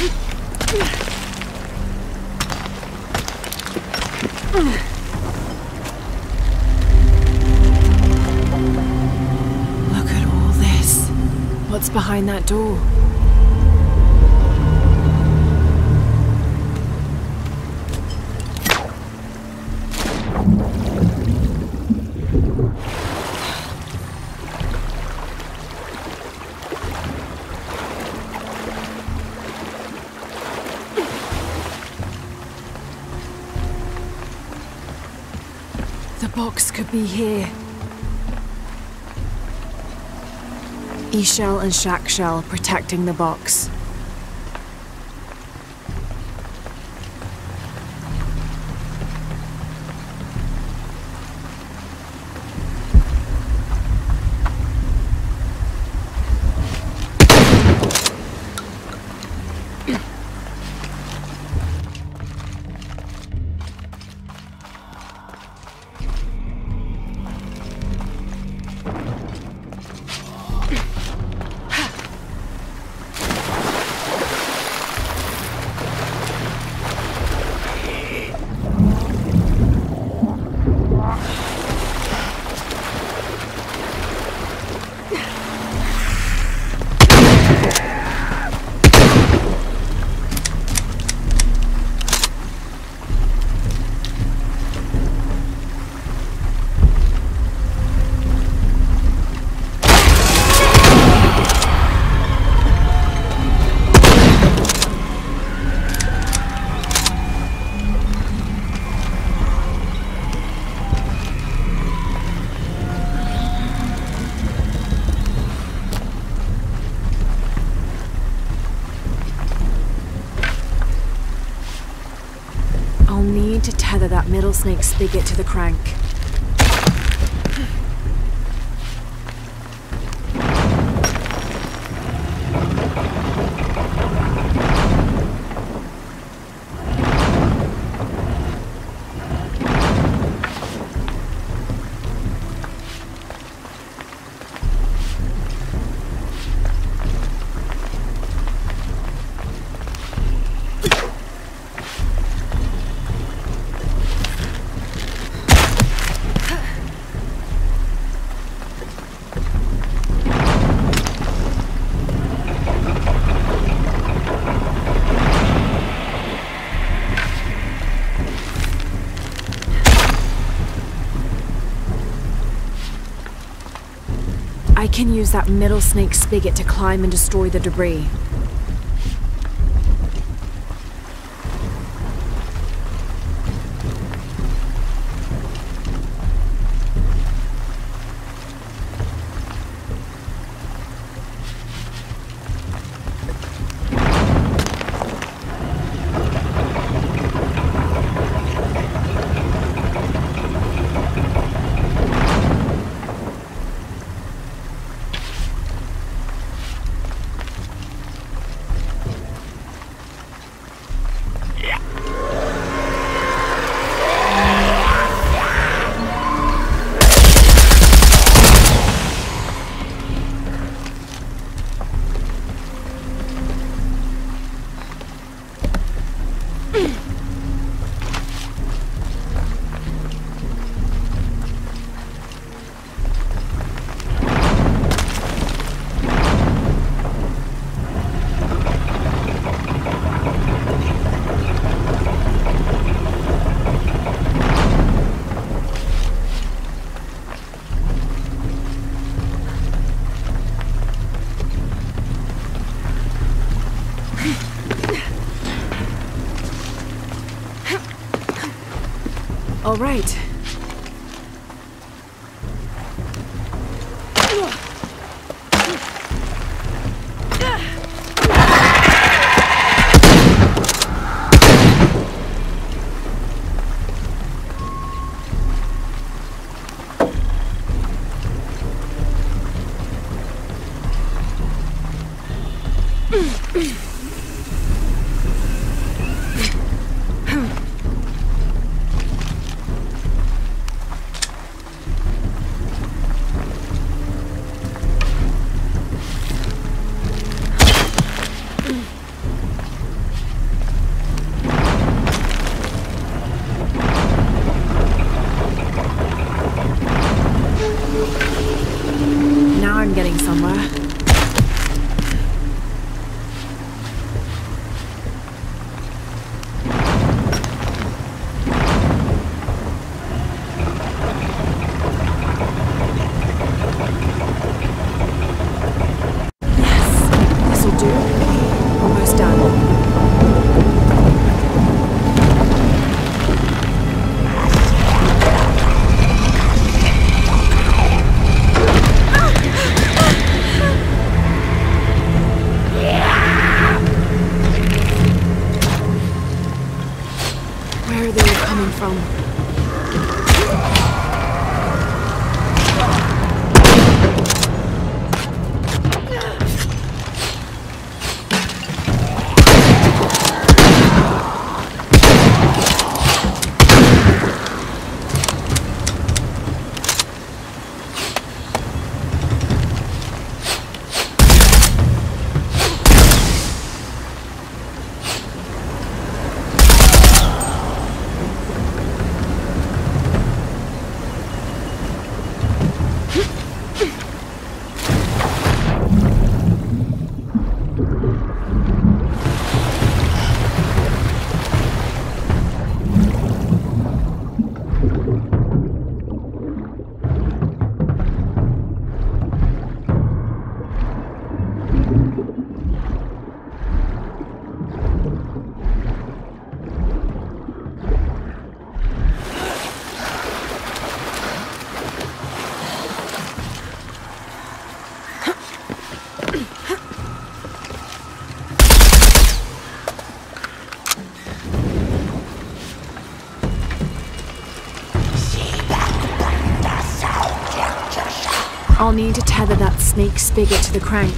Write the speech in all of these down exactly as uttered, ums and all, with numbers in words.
Look at all this. What's behind that door? The box could be here. E-shell and shack shell protecting the box. I'll need to tether that middle snake spigot to the crank. I can use that middle snake spigot to climb and destroy the debris. All right. from. I'll need to tether that snake spigot to the crank.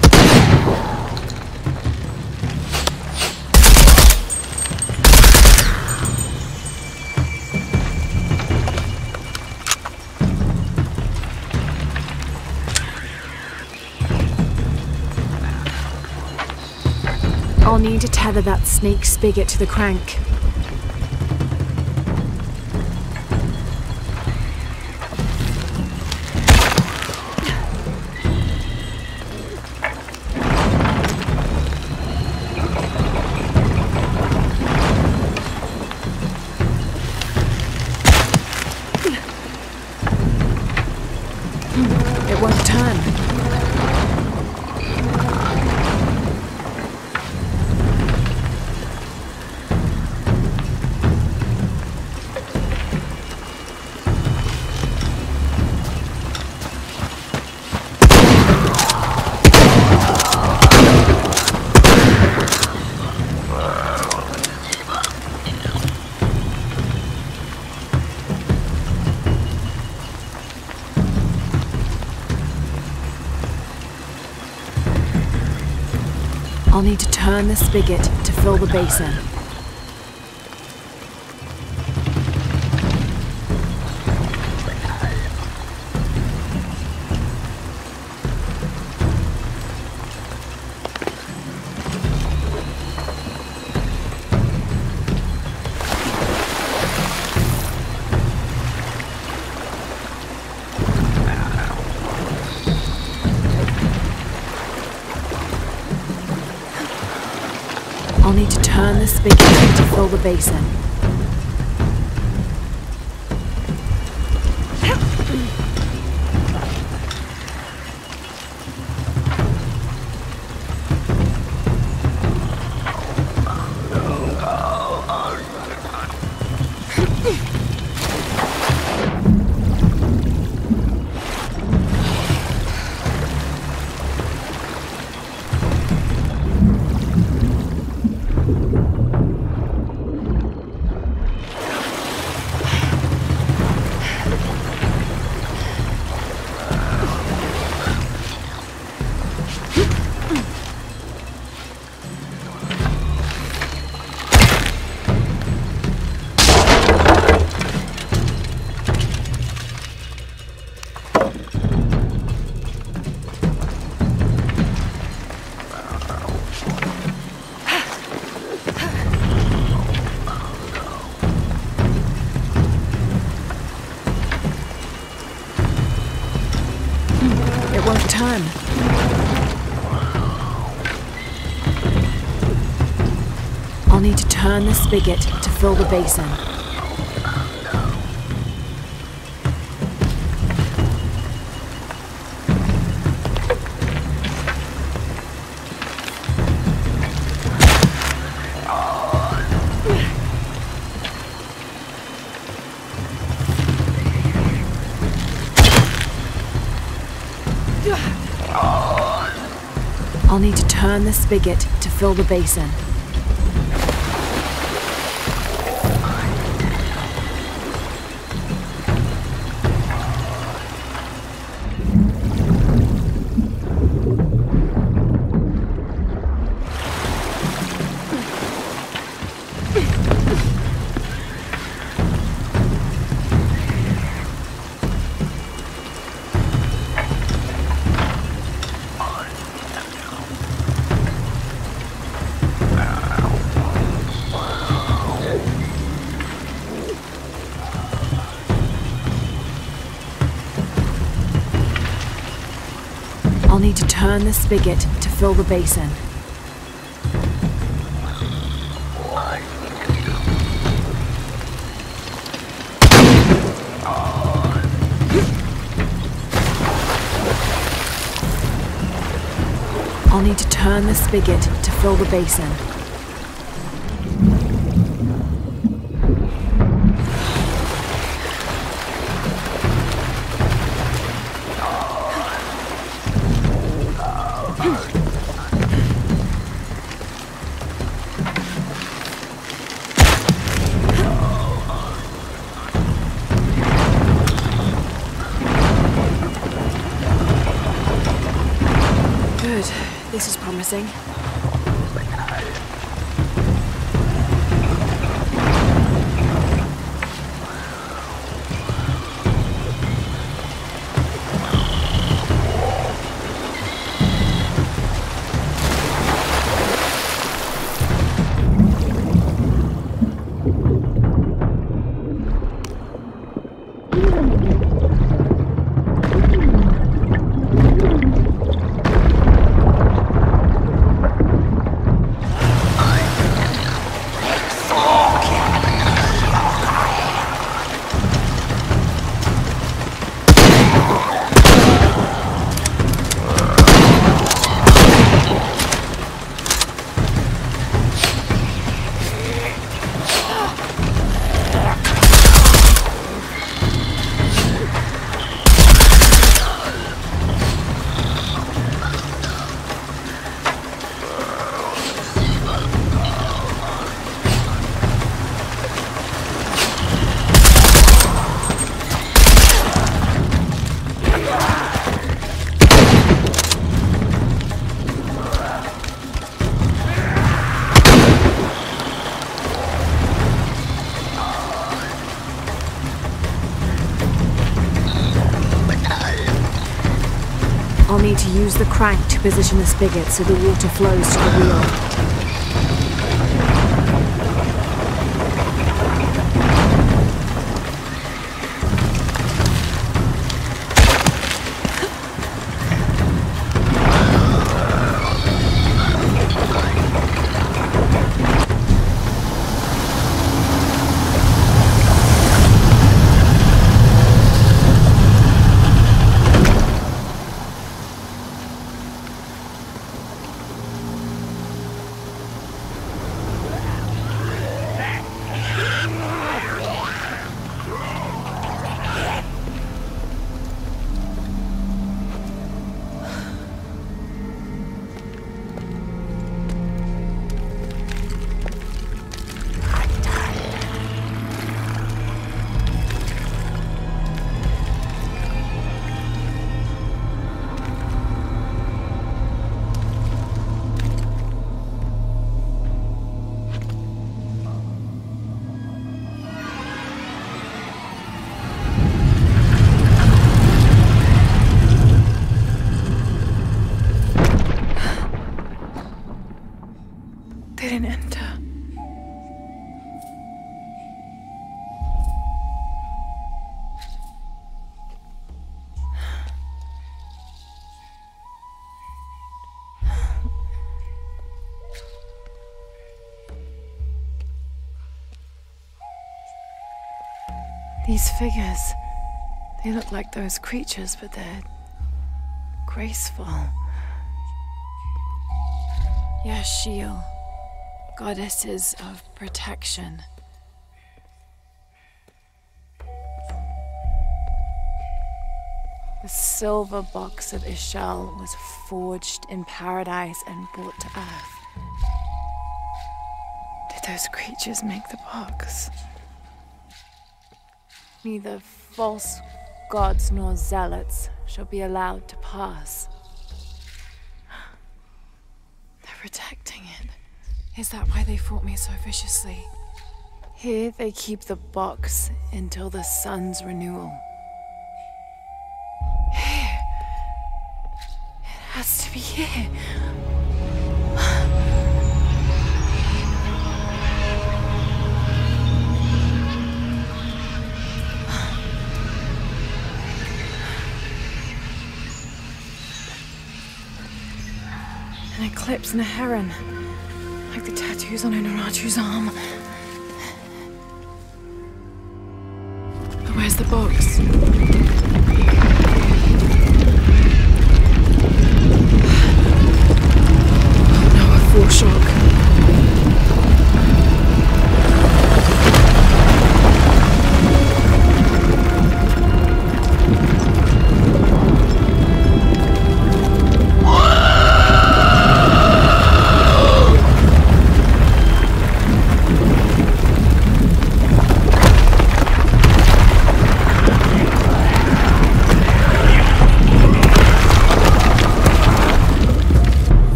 I'll need to tether that snake spigot to the crank. It won't turn. I'll need to turn the spigot to fill the basin. I'll need to turn the spigot to fill the basin. It won't turn. I'll need to turn the spigot to fill the basin. I'll need to turn the spigot to fill the basin. turn the spigot to fill the basin. I'll need to turn the spigot to fill the basin. Good. This is promising. I'll need to use the crank to position the spigot so the water flows to the wheel. They didn't enter. These figures, they look like those creatures, but they're graceful. Yashil, goddesses of protection. The silver box of Ishal was forged in paradise and brought to earth. Did those creatures make the box? Neither false gods nor zealots shall be allowed to pass. They're protecting it. Is that why they fought me so viciously? Here they keep the box until the sun's renewal. Here. It has to be here. eclipse and a heron. Like the tattoos on Unaratu's arm. But where's the box? Oh no, a foreshock.